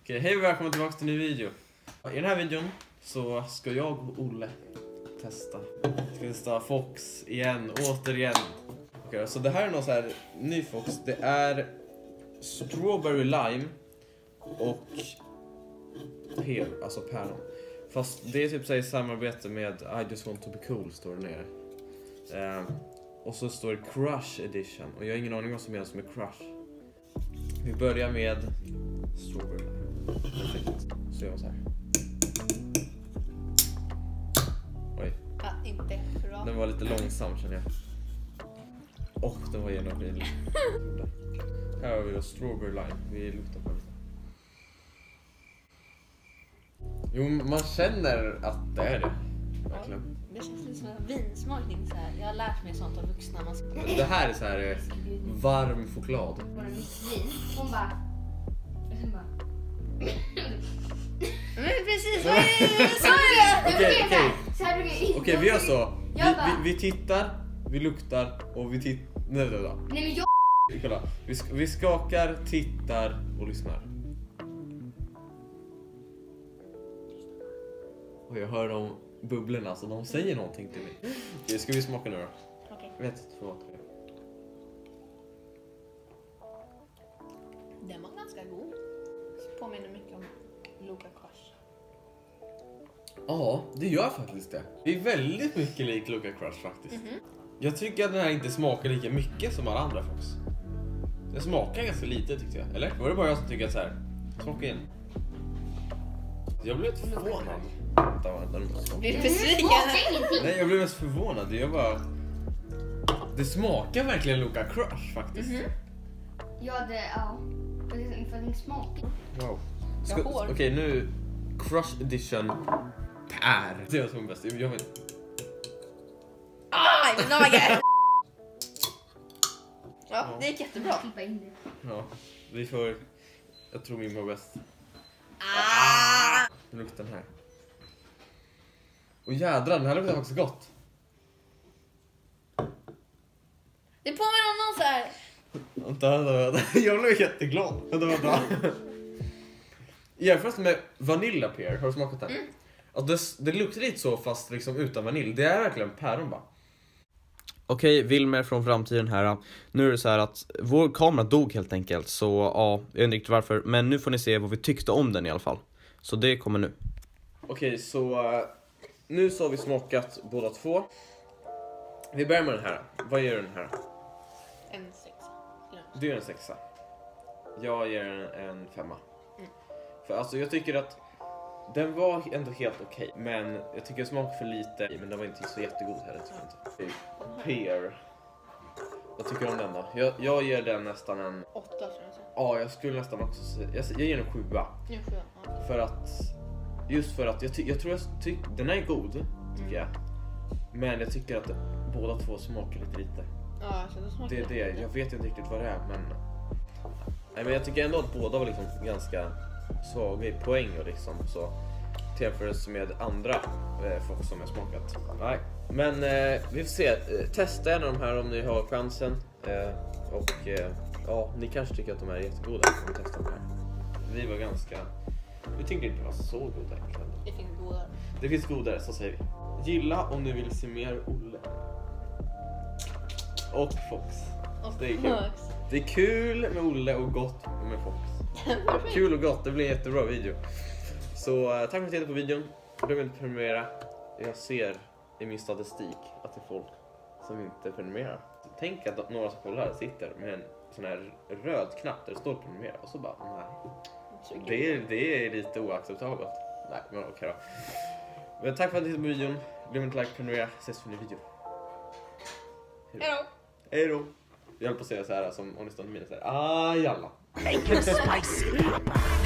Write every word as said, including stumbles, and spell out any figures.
Okej, hej och välkommen tillbaka till en ny video. I den här videon så ska jag och Olle testa. Vi ska testa Fox igen, återigen. Okej, så det här är någon så här ny Fox. Det är Strawberry Lime och pear, alltså päron. Fast det är typ så här i samarbete med I just want to be cool, står det nere. Eh, och så står det Crush Edition. Och jag har ingen aning vad som menas med Crush. Vi börjar med Strawberry Lime. Perfekt. Så gör vi så här. Oj. Ja, inte bra. Den var lite långsam känner jag. Och den var genomskinlig. Här har vi då Strawberry Lime. Vi luktar på lite. Jo, man känner att det är det. Verkligen. Ja, det känns lite som en vinsmakning så här. Jag har lärt mig sånt av vuxna. Man ska... Det här är så här eh, varm choklad. Var det mitt vin? Hon bara... Hon bara... Men precis, vad är det? Så är det! Okej, okej. Okej, Okej, vi gör så. Vi, Jag bara- vi, vi tittar, vi luktar och vi tittar. Nej, nej, nej. Nej men jag... Kolla. Vi, sk vi skakar, tittar och lyssnar. Och jag hör de bubblorna, så de säger någonting till mig. Okej, ska vi smaka nu då? Okej. Vet, två, tre. Den var ganska god. Påminner mycket om Luca Crush. Ja, det gör faktiskt det. Det är väldigt mycket lik Luca Crush faktiskt. Mhm. Jag tycker att den här inte smakar lika mycket som alla andra Fox. Den smakar ganska lite tyckte jag. Eller? Var det bara jag som tycker att så här? Smaka in. Jag blev lite förvånad. Vänta, vänta, vänta. Blir du Det besviken? smakar ingenting. Nej, jag blev mest förvånad. Jag bara... Det smakar verkligen Luca Crush faktiskt. Mhm. Ja, det... Ja. För det- för den smakar. Wow. Jag Ska- hår. Okej, nu Crush Edition Per. Det är jag som är bäst. Jag vet. Aj, men oh my god. Ja, det gick jättebra. Klippa in det. Ja, vi får... Jag tror min var bäst. Ah! Nu luktar den här. Och jädrar, den här luktar faktiskt gott. Det påminner om någon så här. Vänta, vänta, vänta. Jag blev jätteglad. Vänta, vänta. I jämförelse med Vanilla Pear, har du smakat den? Mm. Alltså det, det luktar lite så fast liksom utan vanilj. Det är verkligen päron bara. Okej, Wilmer från framtiden här. Nu är det så här att vår kamera dog helt enkelt. Så ja, jag vet inte riktigt varför. Men nu får ni se vad vi tyckte om den i alla fall. Så det kommer nu. Okej, så uh, nu så har vi smakat båda två. Vi börjar med den här. Vad ger den här? En sexa. Du ger en sexa. Jag ger en, en femma. Mm. För alltså jag tycker att den var ändå helt okej. Men jag tycker det smakade för lite. Men den var inte så jättegod heller. Tycker jag inte. Pear. Vad tycker du om den då? Jag, jag ger den nästan en... Åtta tror jag. Så. Ja, jag skulle nästan också säga... Jag, jag ger en sjua. Nu får jag. Ja. För att... Just för att jag, ty, jag tror jag tycker... Den är god, tycker jag. Men jag tycker att båda två smakar lite lite. Ja, så det smakar Det är det, jag vet inte riktigt vad det är, men... Nej, men jag tycker ändå att båda var liksom ganska svaga i poäng och liksom så jämfört med andra eh, Fox som jag smakat. Nej, men eh, vi får se. Eh, testa en av de här om ni har chansen. Eh, och eh, ja, ni kanske tycker att de är jättegoda om ni testar de här. Vi var ganska... Vi tyckte inte det var så goda egentligen. Det finns godare. Det finns godare, så säger vi. Gilla om ni vill se mer Olle. Och Fox. Och Det är kul. Det är kul med Olle och gott med Fox. Kul och gott, det blir en jättebra video. Så uh, tack för att ni tittade på videon. Glöm inte att prenumerera. Jag ser i min statistik att det är folk som inte prenumererar. Tänk att några som kollar sitter med en sån här röd knapp där det står prenumerera. Och så bara, nej. Det är, det är lite oacceptabelt. Nej, men okej då. Men tack för att ni tittade på videon. Glöm inte att like, prenumerera. Ses för en ny video. Hejdå. Hej då. Jag höll på att säga så här som om det stod i mina så här. Ah, jalla. Make it spicy, Papa.